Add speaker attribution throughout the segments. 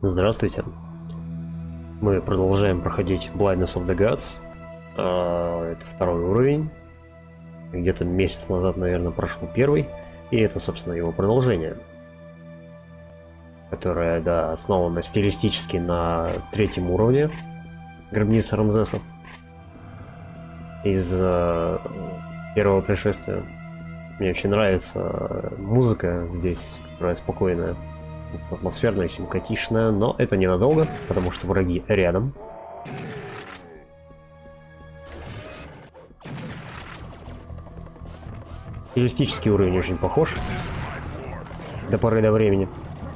Speaker 1: Здравствуйте. Мы продолжаем проходить Blindness of the Gods. Это второй уровень. Где-то месяц назад, наверное, прошел первый. И это, собственно, его продолжение. Которое, да, основано стилистически на третьем уровне Гробницы Рамзеса. Из первого пришествия. Мне очень нравится музыка здесь, которая спокойная. Атмосферная, симпатичная, но это ненадолго, потому что враги рядом. Стилистический уровень очень похож до поры до времени.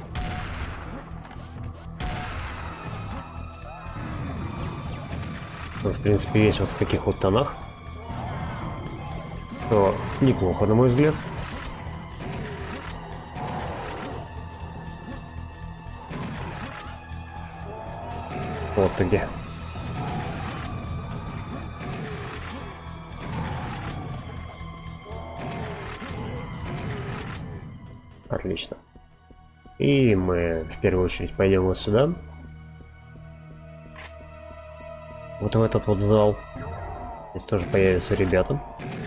Speaker 1: Он, в принципе, весь вот в таких вот тонах. То неплохо, на мой взгляд. Вот ты где. Отлично. И мы в первую очередь пойдем вот сюда. Вот в этот вот зал. Здесь тоже появятся ребята.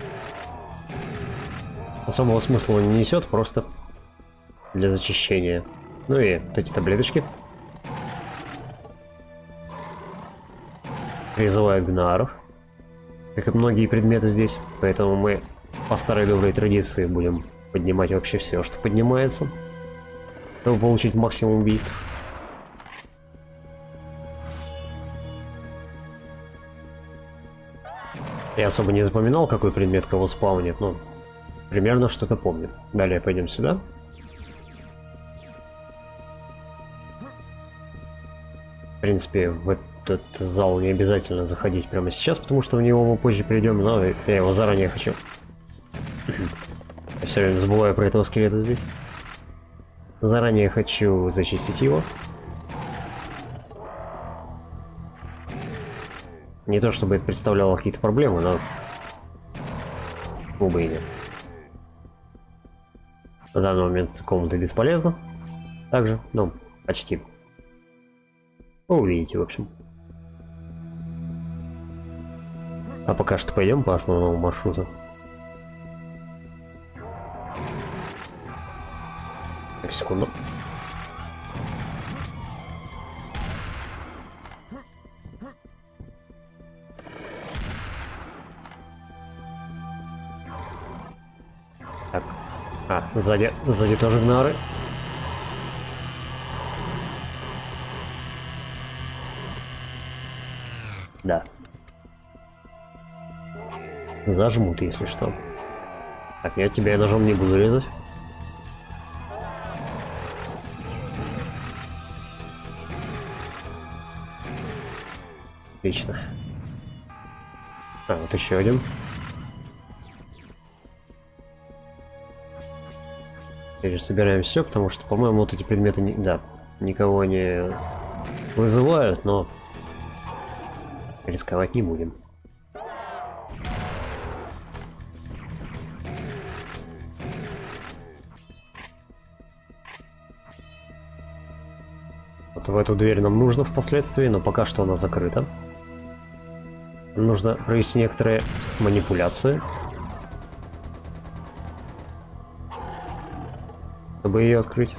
Speaker 1: Особого смысла он не несет, просто для зачищения. Ну и вот эти таблеточки. Призываю гнаров, как и многие предметы здесь, поэтому мы по старой доброй традиции будем поднимать вообще все, что поднимается, чтобы получить максимум убийств. Я особо не запоминал, какой предмет кого спаунит, но примерно что-то помню. Далее пойдем сюда. В принципе, в этот зал не обязательно заходить прямо сейчас, потому что в него мы позже придем, но я его заранее хочу. Я все время забываю про этого скелета здесь. Заранее хочу зачистить его. Не то чтобы это представляло какие-то проблемы, но бы и нет. На данный момент комната бесполезна. Также, ну, почти. Вы увидите, в общем. А пока что пойдем по основному маршруту. Так, секунду. Так. Сзади тоже гнары. Да. Зажмут, если что. Так, я тебя ножом не буду резать. Отлично. А, вот еще один. Теперь собираем все, потому что, по-моему, вот эти предметы никого не вызывают, но рисковать не будем. Вот в эту дверь нам нужно впоследствии, но пока что она закрыта. Нужно провести некоторые манипуляции, чтобы ее открыть.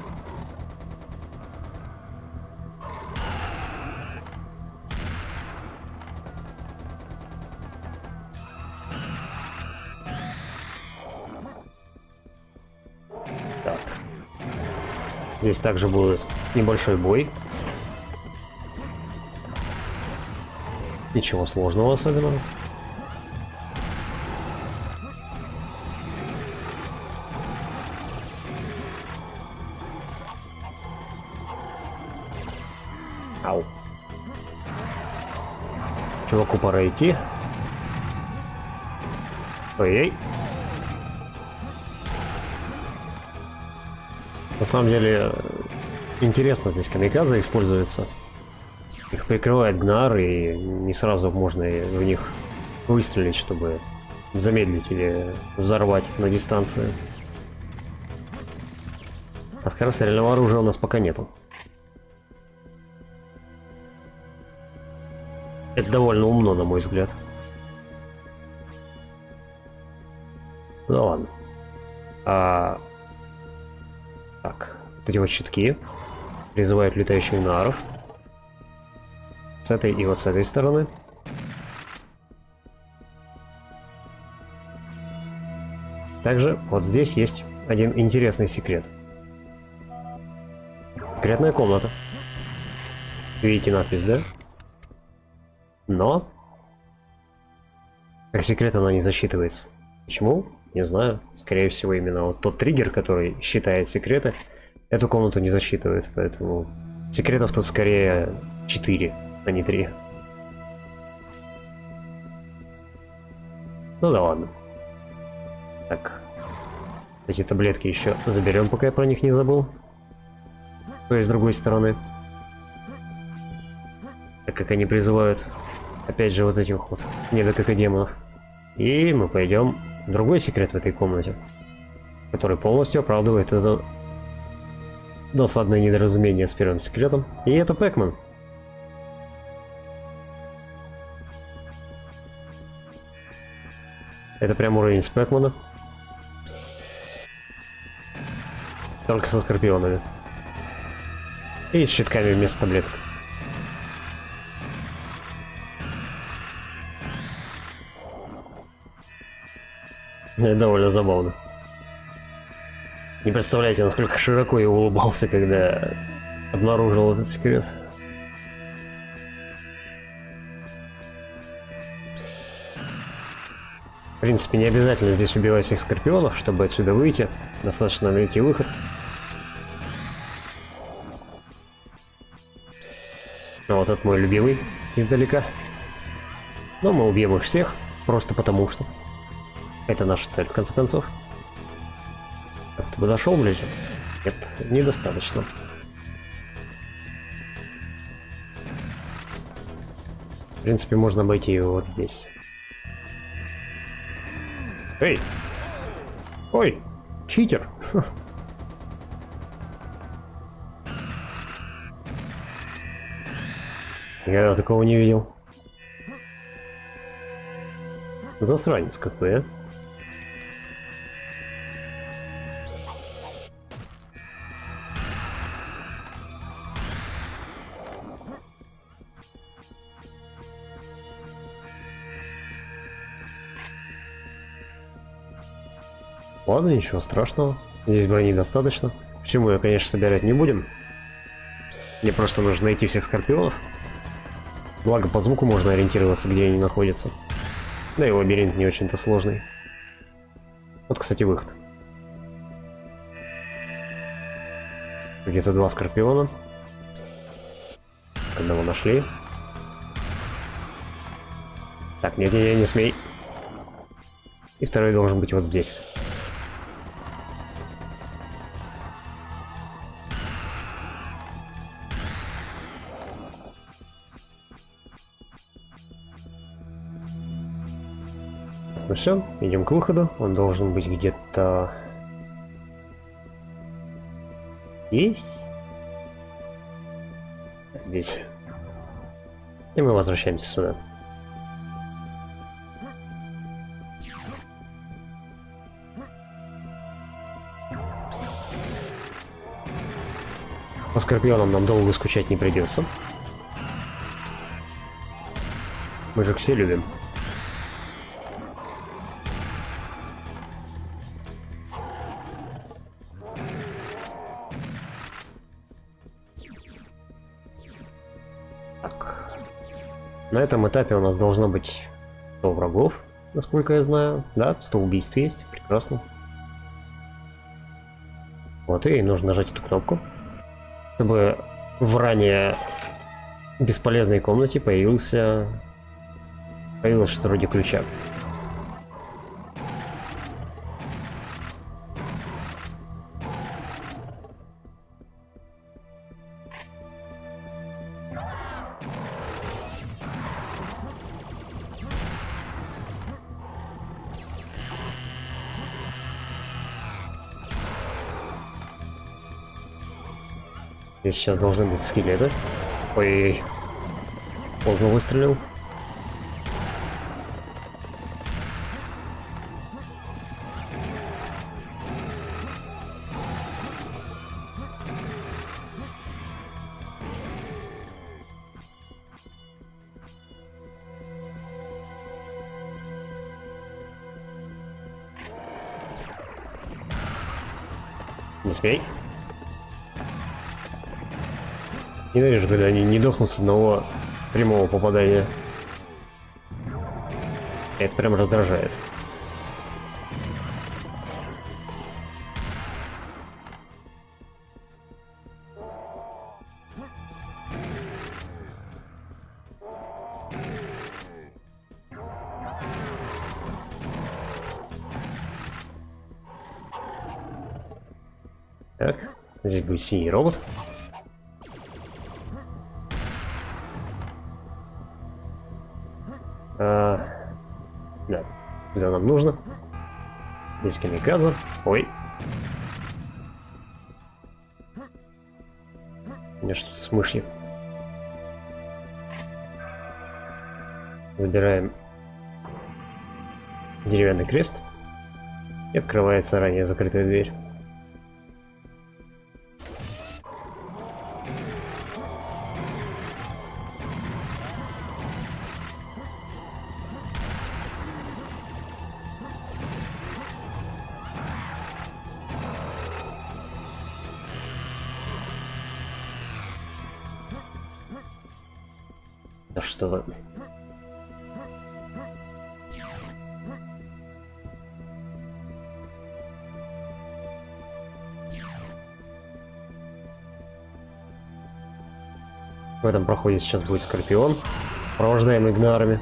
Speaker 1: Так. Здесь также будет небольшой бой. Ничего сложного особенного. Ау. Чуваку пора идти. Ой-ой. На самом деле, интересно здесь камикадзе используется. Их прикрывает гнар, и не сразу можно в них выстрелить, чтобы замедлить или взорвать на дистанции. А скорострельного оружия у нас пока нету. Это довольно умно, на мой взгляд. Ну ладно. Так, вот эти вот щитки призывают летающих наров. С этой и вот с этой стороны. Также вот здесь есть один интересный секрет. Секретная комната. Видите надпись, да? Но как секрет она не засчитывается. Почему? Не знаю. Скорее всего, именно вот тот триггер, который считает секреты, эту комнату не засчитывает. Поэтому секретов тут скорее 4, а не 3. Ну да ладно. Так. Эти таблетки еще заберем, пока я про них не забыл. То есть с другой стороны. Так как они призывают, опять же, вот этих вот недококодемонов. И мы пойдем в другой секрет в этой комнате, который полностью оправдывает это досадное недоразумение с первым секретом. И это Пэкман. Это прям уровень с Пэкмана. Только со скорпионами. И с щитками вместо таблеток. Это довольно забавно. Не представляете, насколько широко я улыбался, когда обнаружил этот секрет. В принципе, не обязательно здесь убивать всех скорпионов, чтобы отсюда выйти. Достаточно найти выход. Ну, вот этот мой любимый издалека. Но мы убьем их всех, просто потому что. Это наша цель, в конце концов. Так, ты подошел ближе? Нет, недостаточно. В принципе, можно обойти его вот здесь. Эй! Ой! Читер! Я такого не видел. Засранец какой, а? Ладно, ничего страшного. Здесь брони достаточно. Почему ее, конечно, собирать не будем. Мне просто нужно найти всех скорпионов. Благо, по звуку можно ориентироваться, где они находятся. Да и лабиринт не очень-то сложный. Вот, кстати, выход. Где-то 2 скорпиона. Одного нашли. Так, нет, не смей. И второй должен быть вот здесь. Ну все, идем к выходу. Он должен быть где-то здесь. Здесь. И мы возвращаемся сюда. По скорпионам нам долго скучать не придется. Мы же все любим. Так. На этом этапе у нас должно быть 100 врагов, насколько я знаю. Да, 100 убийств есть. Прекрасно. Вот, и нужно нажать эту кнопку, чтобы в ранее бесполезной комнате появилось что-то вроде ключа. Здесь сейчас должны быть скелеты. Ой, поздно выстрелил. Не смей. Ненавижу, когда они не дохнут с одного прямого попадания. Это прям раздражает. Так, здесь будет синий робот. Да, куда нам нужно? Здесь камикадзе. Ой. У меня что-то с мышью. Забираем деревянный крест. И открывается ранее закрытая дверь. Да что вы... В этом проходе сейчас будет Скорпион, сопровождаемый гнарами.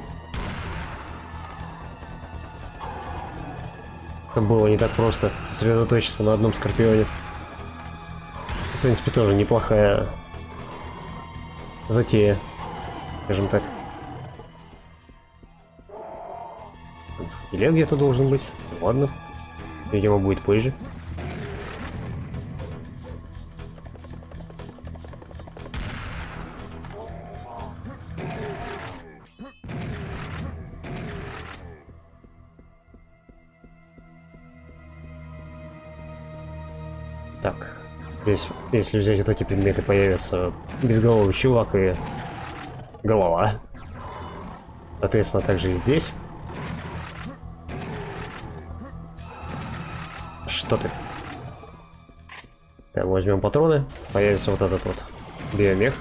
Speaker 1: Это было не так просто сосредоточиться на одном Скорпионе. В принципе, тоже неплохая затея, скажем так. Скелет где-то должен быть. Ладно. Видимо, будет позже. Так, здесь, если взять вот эти предметы, появится безголовый чувак и голова. Соответственно, также и здесь. Что ты? Так, возьмем патроны. Появится вот этот вот биомех.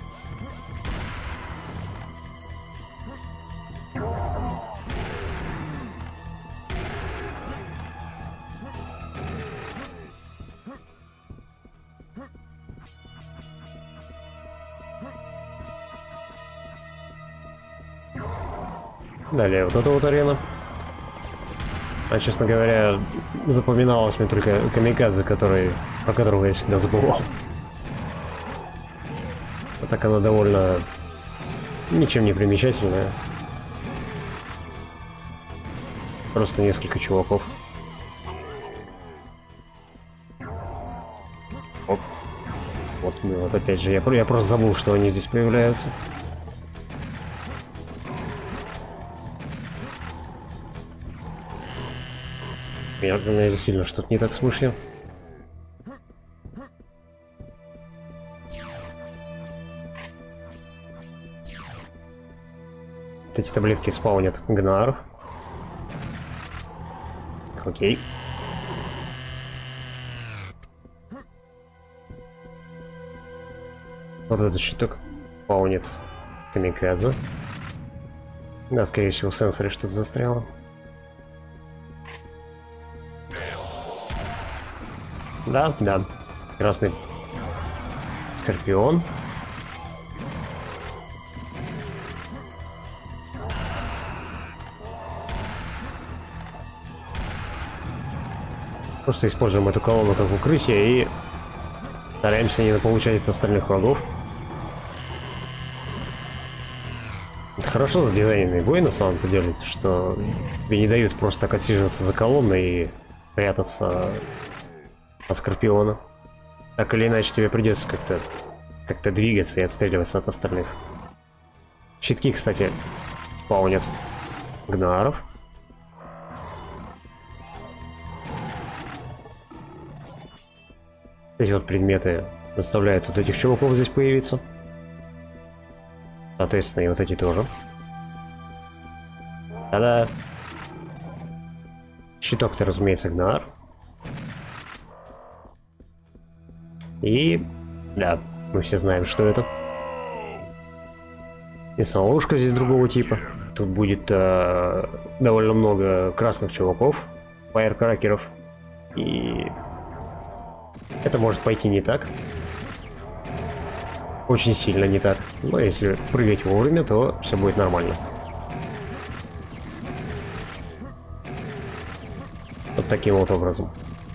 Speaker 1: Далее вот эта вот арена. А, честно говоря, запоминалось мне только камикадзе, про которого я всегда забывал. А так она довольно ничем не примечательная. Просто несколько чуваков. Оп. Вот мы вот опять же, я просто забыл, что они здесь появляются. У меня действительно что-то не так с мышью. Вот эти таблетки спаунят гнаров. Окей. Вот этот щиток спаунит камикадзе. Да, скорее всего, в сенсоре что-то застряло. Да, да. Красный Скорпион. Просто используем эту колонну как укрытие и стараемся не получать от остальных врагов. Это хорошо задизайненные бои на самом-то деле, что тебе не дают просто так отсиживаться за колонной и прятаться от Скорпиона. Так или иначе тебе придется как-то двигаться и отстреливаться от остальных. Щитки, кстати, спаунят гнаров. Эти вот предметы заставляют вот этих чуваков здесь появиться. Соответственно, и вот эти тоже. Та-да! Щиток-то, разумеется, гнар. И да, мы все знаем, что это. И ловушка здесь другого типа. Тут будет довольно много красных чуваков, фаеркракеров. И это может пойти не так. Очень сильно не так. Но если прыгать вовремя, то все будет нормально. Вот таким вот образом.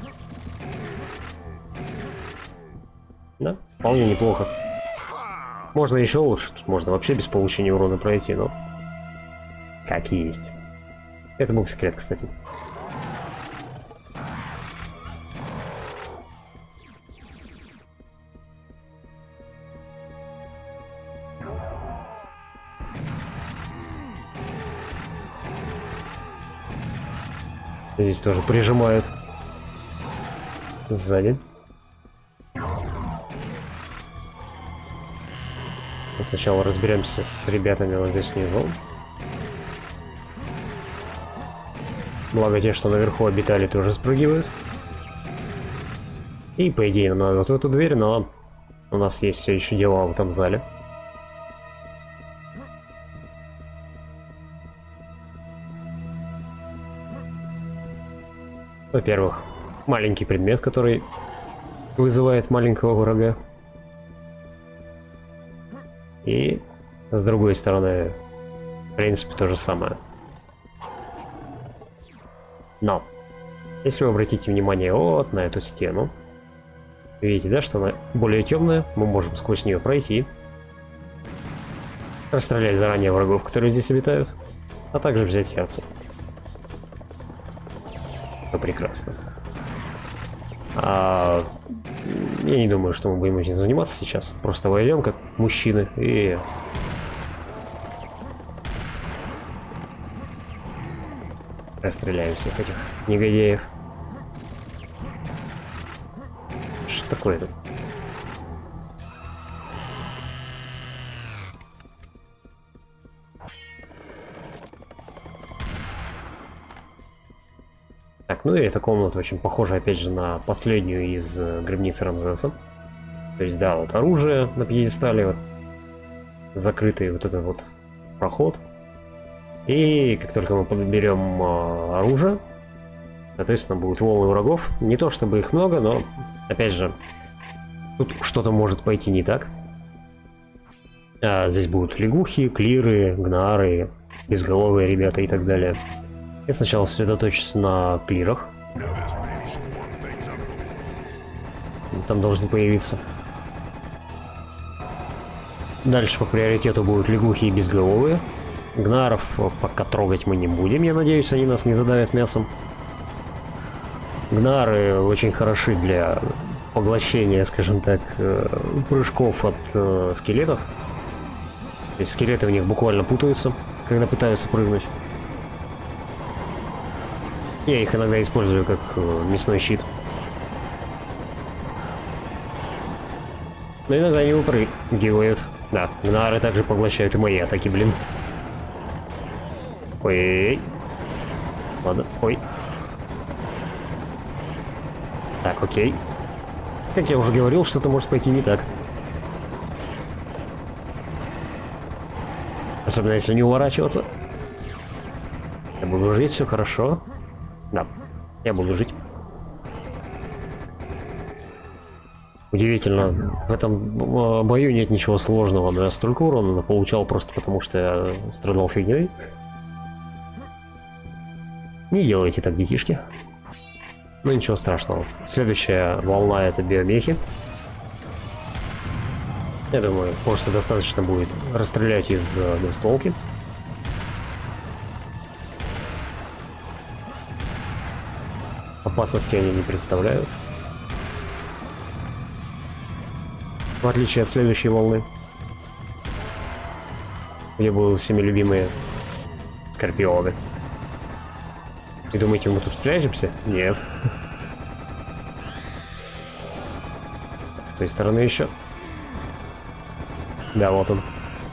Speaker 1: Да, вполне неплохо. Можно еще лучше. Тут можно вообще без получения урона пройти, но... Как есть. Это был секрет, кстати. Здесь тоже прижимают сзади. Мы сначала разберемся с ребятами вот здесь внизу. Благо те, что наверху обитали, тоже спрыгивают. И по идее нам надо вот в эту дверь, но у нас есть все еще дела в этом зале. Во-первых, маленький предмет, который вызывает маленького врага. И с другой стороны, в принципе, то же самое. Но, если вы обратите внимание вот на эту стену, видите, да, что она более темная, мы можем сквозь нее пройти, расстрелять заранее врагов, которые здесь обитают, а также взять сердце. Прекрасно. Я не думаю, что мы будем этим заниматься сейчас. Просто войдем как мужчины и... расстреляем всех этих негодяев. Что такое-то? Так, ну и эта комната очень похожа, опять же, на последнюю из гробницы Рамзеса. То есть, да, вот оружие на пьедестале, вот, закрытый вот этот вот проход. И как только мы подберем оружие, соответственно, будут волны врагов. Не то чтобы их много, но, опять же, тут что-то может пойти не так. Здесь будут лягухи, клиры, гнары, безголовые ребята и так далее. Я сначала сосредоточусь на клирах. Там должны появиться. Дальше по приоритету будут лягухи и безголовые. Гнаров пока трогать мы не будем, я надеюсь, они нас не задавят мясом. Гнары очень хороши для поглощения, скажем так, прыжков от скелетов. То есть скелеты в них буквально путаются, когда пытаются прыгнуть. Я их иногда использую как мясной щит. Но иногда они выпрыгивают. Да, гнары также поглощают и мои атаки, блин. Ой. Ладно, ой. Так, окей. Как я уже говорил, что-то может пойти не так. Особенно если не уворачиваться. Я буду жить, все хорошо. Да, я буду жить. Удивительно, в этом бою нет ничего сложного, но я столько урона получал просто потому, что я страдал фигней. Не делайте так, детишки. Ну ничего страшного. Следующая волна — это биомехи. Я думаю, просто достаточно будет расстрелять из двустволки. Опасности они не представляют. В отличие от следующей волны, где будут всеми любимые скорпионы. И думаете, мы тут спрячемся? Нет. С той стороны еще. Да, вот он.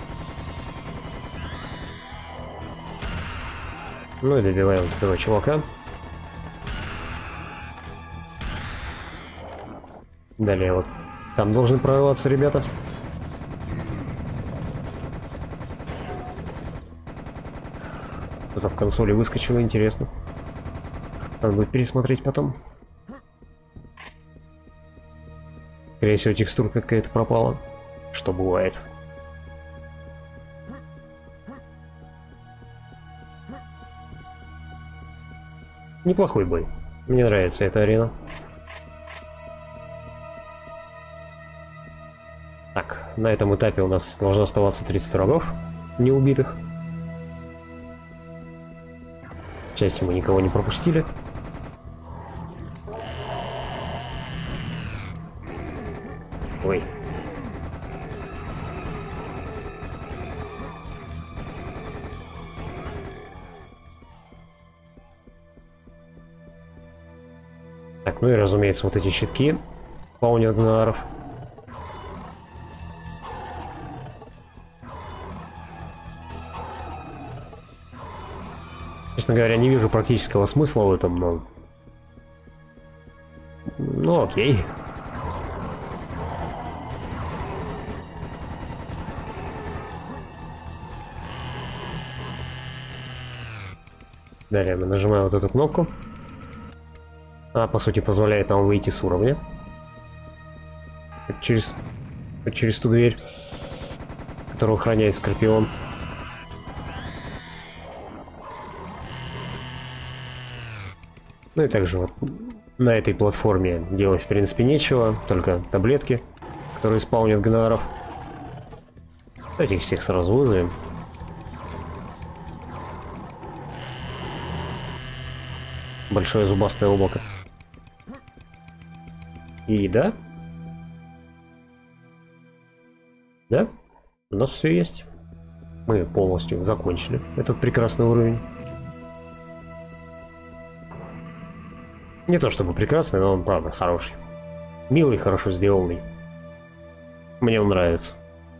Speaker 1: Ну и добиваем вот этого чувака. Далее вот Там должны прорваться ребята. Что-то в консоли выскочило, интересно. Надо будет пересмотреть потом. Скорее всего, текстурка какая-то пропала. Что бывает. Неплохой бой. Мне нравится эта арена. Так, на этом этапе у нас должно оставаться 30 врагов неубитых. К счастью, мы никого не пропустили. Ой. Так, ну и разумеется, вот эти щитки спаунят гнаров. Честно говоря, не вижу практического смысла в этом, но... Ну, окей. Далее мы нажимаем вот эту кнопку. Она, по сути, позволяет нам выйти с уровня. Через ту дверь, которую охраняет Скорпион. Ну и также вот на этой платформе делать в принципе нечего, только таблетки, которые спаунят гнаров. Этих всех сразу вызовем. Большое зубастое облако. И да? Да? У нас все есть. Мы полностью закончили этот прекрасный уровень. Не то чтобы прекрасный, но он правда хороший. Милый, хорошо сделанный. Мне он нравится.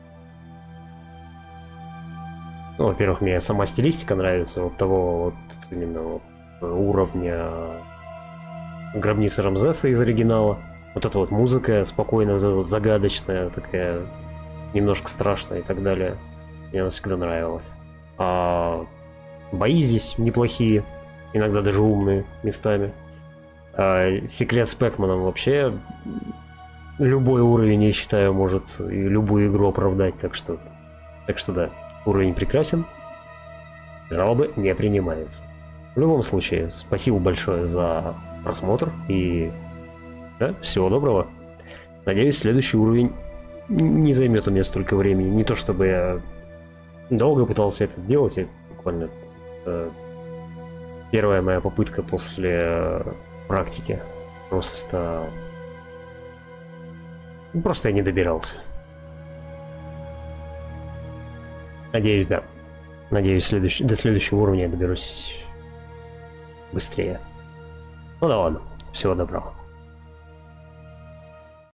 Speaker 1: Ну, во-первых, мне сама стилистика нравится. Вот того вот именно вот уровня гробницы Рамзеса из оригинала. Вот эта вот музыка спокойная, вот эта вот загадочная, такая немножко страшная и так далее. Мне она всегда нравилась. А бои здесь неплохие, иногда даже умные местами. Секрет с Пэкманом вообще любой уровень, я считаю, может и любую игру оправдать, так что да, уровень прекрасен, жалобы не принимаются. В любом случае, спасибо большое за просмотр и да, всего доброго. Надеюсь, следующий уровень не займет у меня столько времени. Не то чтобы я долго пытался это сделать, я буквально первая моя попытка после практики. Просто я не добирался. Надеюсь, да. Надеюсь, до следующего уровня я доберусь быстрее. Ну да ладно. Всего доброго.